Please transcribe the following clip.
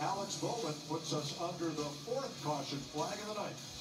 Alex Bowman puts us under the fourth caution flag of the night.